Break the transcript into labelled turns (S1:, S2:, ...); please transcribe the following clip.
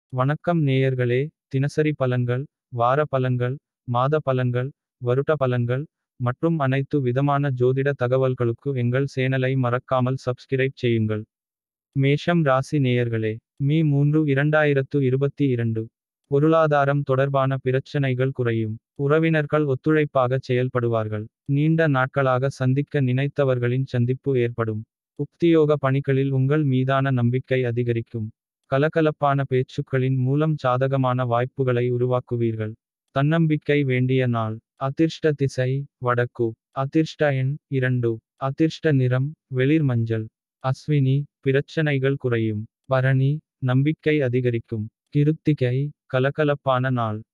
S1: வணக்கம் நேயர்களே. தினசரி பலன்கள், வார பலன்கள், மாத பலன்கள், வருட பலன்கள் மற்றும் அனைத்து விதமான ஜோதிட தகவல்களுக்கு எங்கள் சேனலை மறக்காமல் சப்ஸ்கிரைப் செய்யுங்கள். மேஷம் ராசி நேயர்களே. மீ 3 2022. பொருளாதாரம் தொடர்பான பிரச்சனைகள் குறையும். உறவினர்கள் ஒத்துழைப்பாக செயல்படுவார்கள். நீண்ட நாட்களாக சந்திக்க நினைத்தவர்களின் சந்திப்பு ஏற்படும். உத்தியோக பணிகளில் உங்கள் மீதான நம்பிக்கை அதிகரிக்கும். கலகலப்பான பேச்சுக்களின் மூலம் சாதகமான வாய்ப்புகளை உருவாக்குவீர்கள். தன்னம்பிக்கை வேண்டிய நாள். அதிர்ஷ்ட திசை வடக்கு. அதிர்ஷ்ட எண் 2. அதிர்ஷ்ட நிறம் வெளிர் மஞ்சள். அஸ்வினி பிரச்சனைகள் குறையும். பரணி நம்பிக்கை அதிகரிக்கும். கிருத்திகை கலகலப்பான நாள்.